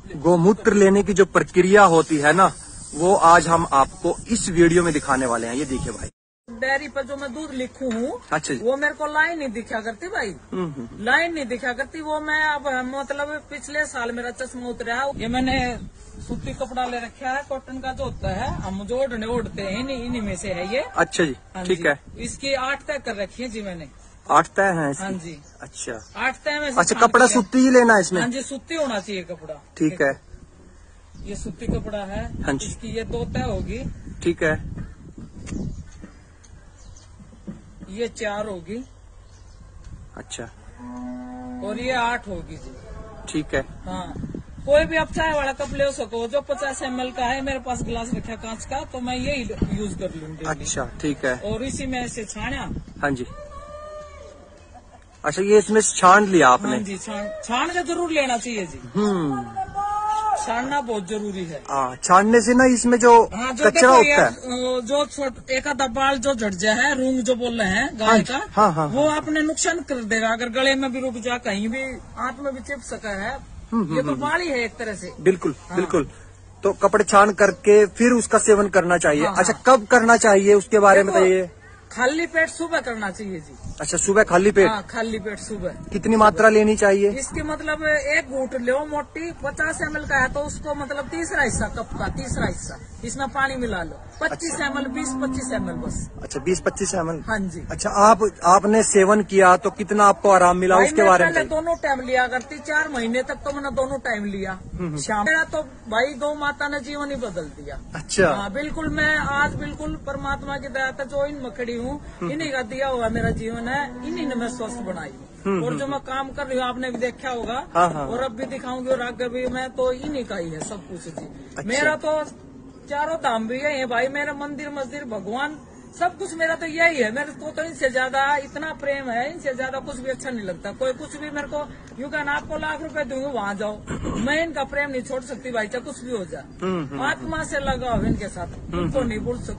गोमूत्र लेने की जो प्रक्रिया होती है ना, वो आज हम आपको इस वीडियो में दिखाने वाले हैं। ये देखिए भाई, डेयरी पर जो मैं दूध लिखूं हूँ, अच्छा, वो मेरे को लाइन नहीं दिखा करती भाई। लाइन नहीं दिखा करती वो। मैं अब मतलब पिछले साल मेरा चश्मा उतरा है। ये मैंने सूती कपड़ा ले रखा है, कॉटन का जो होता है, हम जो ओढ़ते हैं इन्हीं में से है ये। अच्छा जी, ठीक है। इसकी 8 तय कर रखी है जी मैंने। 8 तय है? हाँ जी, अच्छा 8 तय में। अच्छा, कपड़ा सूती ही लेना है इसमें? हाँ जी, सूती होना चाहिए कपड़ा। ठीक है, ये सूती कपड़ा है। हाँ जी, इसकी ये 2 तय होगी। ठीक है, ये 4 होगी। अच्छा, और ये 8 होगी जी। ठीक है। हाँ, कोई भी आप चाय वाला कप ले सको। जो 50 ml का है, मेरे पास गिलास रखा है कांच का, तो मैं यही यूज कर लूंगी। अच्छा, ठीक है। और इसी में ऐसे छाना। हाँ जी, अच्छा, ये इसमें छान लिया आपने? हाँ जी, छान का जरूर लेना चाहिए जी। छानना बहुत जरूरी है। छानने से ना इसमें जो कचरा होता है, जो एक आधा बाल जो झड़ जाए है, रूंग जो बोल रहे हैं गाय का, हाँ, वो आपने नुकसान कर देगा। अगर गले में भी रुक जा, कहीं भी आंत में भी चिप सका है, ये तो बाल ही है एक तरह से। बिल्कुल बिल्कुल। तो कपड़े छान करके फिर उसका सेवन करना चाहिए। अच्छा, कब करना चाहिए उसके बारे में बताइए। खाली पेट सुबह करना चाहिए जी। अच्छा, सुबह खाली पेट? हाँ, खाली पेट सुबह। कितनी मात्रा लेनी चाहिए इसकी? मतलब 1 घूंट लो मोटी। 50 ml का है तो उसको मतलब तीसरा हिस्सा कप का, तीसरा हिस्सा इसमें पानी मिला लो। 25 ml, 20-25 ml बस। अच्छा, 20-25 ml? हाँ जी। अच्छा, आपने सेवन किया तो कितना आपको आराम मिला उसके बारे में? पहले दोनों टाइम लिया करती, 4 महीने तक तो मैंने दोनों टाइम लिया। शाम मेरा तो भाई गौ माता ने जीवन ही बदल दिया। अच्छा, हाँ बिल्कुल। मैं आज बिल्कुल परमात्मा की दया जो इन में खड़ी हूँ, इन्हीं का दिया हुआ मेरा जीवन है। इन्हीं ने मैं स्वस्थ बनाई। और जो मैं काम कर रही हूँ, आपने भी देखा होगा। और अब भी दिखाऊंगी, और आगे भी। मैं तो इन्हीं का ही है सब कुछ जी। अच्छा। मेरा तो चारों धाम भी है भाई। मेरा मंदिर मस्जिद भगवान सब कुछ मेरा तो यही है। मेरे को तो इनसे ज्यादा इतना प्रेम है, इनसे ज्यादा कुछ भी अच्छा नहीं लगता। कोई कुछ भी मेरे को यूं कहना, आपको लाख रुपए दूंगा वहाँ जाओ, मैं इनका प्रेम नहीं छोड़ सकती भाई, चाहे कुछ भी हो जाए। आत्मा से लगाओ इनके साथ, उनको नहीं भूल सकती।